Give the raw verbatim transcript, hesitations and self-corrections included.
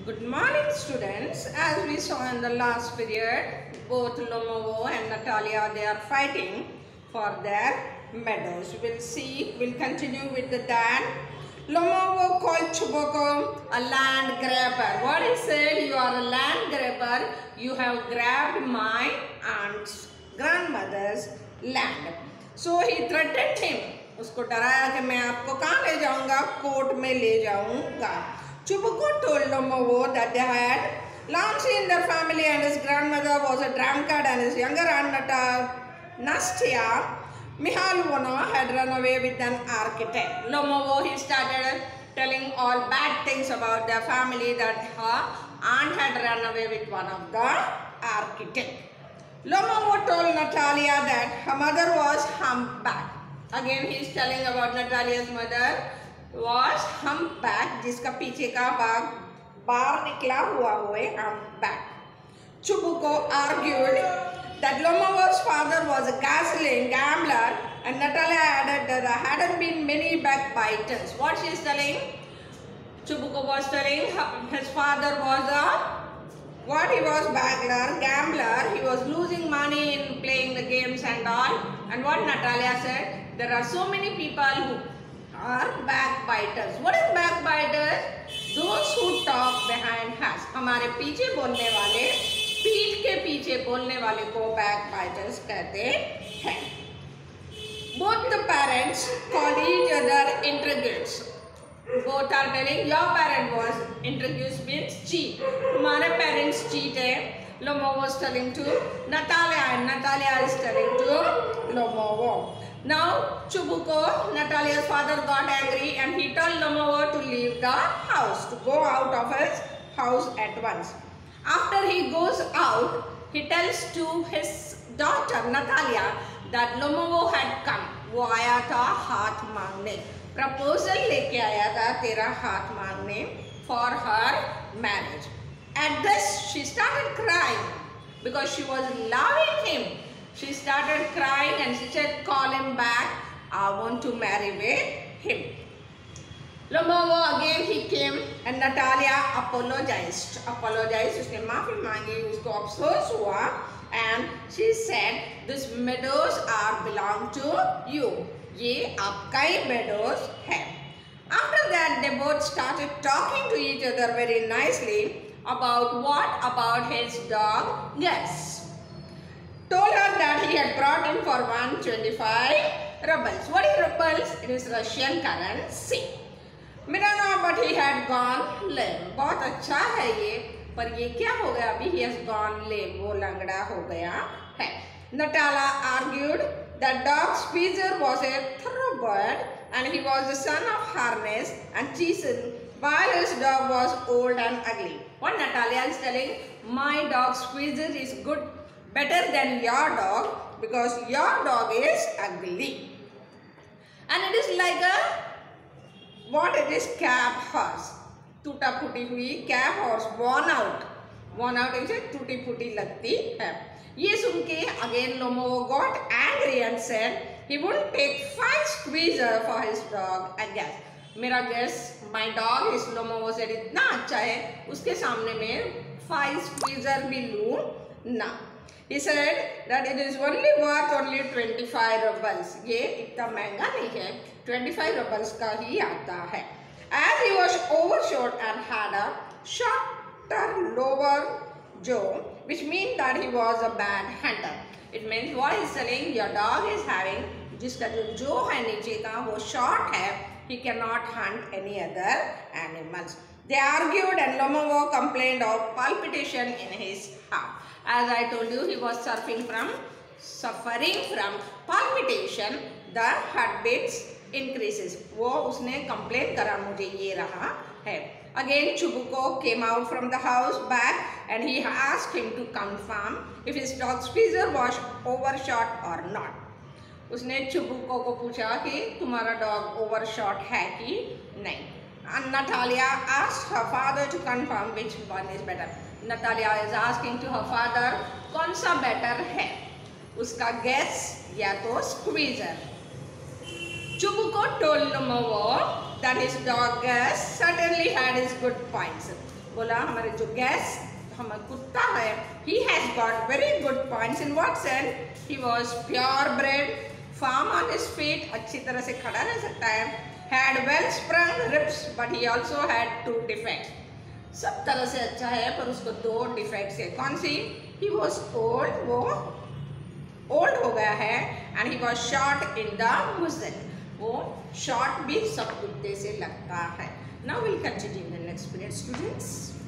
Good morning, students. As we saw in the last period, both Lomovo and Natalia, they are fighting for their meadows. We'll see, we'll continue with the Dan. Lomovo called Chuboko a land grabber. What he said, you are a land grabber. You have grabbed my aunt's grandmother's land. So he threatened him. उसको डराया कि मैं आपको कहाँ ले जाऊँगा, court में ले जाऊँगा. Chuboko told Lomovo that they had Lamsi in their family and his grandmother was a drunkard and his younger aunt Nastia Mihalovna had run away with an architect. Lomovo, he started telling all bad things about their family, that her aunt had run away with one of the architects. Lomovo told Natalia that her mother was humpback. Again he is telling about Natalia's mother was humpback, जिसका पीछे का भाग बाहर निकला हुआ हुए humpback. Chuboko argued that Lomovo's father was a gambling gambler, and Natalia added that there hadn't been many backbiters. What she is telling? Chuboko was telling his father was a what he was bagler, gambler. He was losing money in playing the games and all. And what Natalia said, there are so many people who are backbiters. What is backbiters? Those who talk behind us. हमारे पीछे बोलने वाले, पीठ के पीछे बोलने वाले को backbiters कहते हैं. Both the parents called each other intrigues. Both are telling your parent was introduced means cheat. तुम्हारे parents cheat है. Lomovo was telling to Natalia and Natalia is telling to Lomovo. Now Chuboko, Natalia's father, got angry and he told Lomovo to leave the house, to go out of his house at once. After he goes out, he tells to his daughter Natalia that Lomovo had come. वो आया था हाथ मांगने, proposal लेके आया था तेरा हाथ मांगने for her marriage. At this, she started crying because she was loving him. She started crying and she said, call him back. I want to marry with him. Lomovo again he came and Natalia apologized. Apologized. उसने माफी मांगी, उसको अफसोस हुआ, and she said, "These meadows are belong to you. ये आपका ही meadows है." After that, they both started talking to each other very nicely about what about his dog Gus. Told her that he had brought him for one hundred twenty-five rubles. What is rubles? It is Russian currency. Mirana, but he had gone lame. बहुत अच्छा है ये, पर ये क्या हो गया अभी? He has gone lame. वो लंगड़ा हो गया है. Natalia argued that dog Squeezer was a thoroughbred and he was the son of Harness and Cheesen, while his dog was old and ugly. What Natalia is telling, my dog Squeezer is good, better than your dog because your dog is ugly. And it is like a, what it is, cab horse. टूटा फूटी हुई cab horse, worn out. Worn out इसे टूटी फूटी लगती है. ये सुन के again Lomovo got angry and said he wouldn't take five squeezer for his dog. I guess मेरा guess my dog is Lomovo said इतना अच्छा है उसके सामने में five squeezer भी लूँ ना. He said that it is only worth only twenty-five rubles. ये इतना महंगा नहीं है, twenty-five rubles का ही आता है. As he was overshot and had a shorter lower jaw, which means that he was a bad hunter. It means what he is telling, your dog is having, जिसका जो jaw है नीचे का वो short है, he cannot hunt any other animals. They argued and Lomovo complained of palpitation in his heart. As I told you, he was suffering from suffering from palpitation. The heartbeats increases. वो उसने complain करा मुझे ये रहा है. Again, Chuboko came out from the house back and he asked him to confirm if his dog Squeezer was overshot or not. उसने Chuboko को पूछा कि तुम्हारा dog overshot है कि नहीं. And Natalia asked her father to confirm which one is better. Natalia is asking to her father, कौन सा better है? उसका guess या तो Squeezer. Chuboko told Lomovo that his dog Gus certainly had his good points. बोला हमारे जो gas हमारा कुत्ता है, he has got very good points in what sense? He was purebred, firm on his feet, अच्छी तरह से खड़ा रह सकता है, had well sprung ribs, but he also had two defects. सब तरह से अच्छा है पर उसको दो डिफेक्ट्स है. कौन सी? He was old, वो ओल्ड हो गया है, and he was short in the muzzle. वो शॉर्ट भी सब कुत्ते से लगता है. Now we'll continue in the next period, students.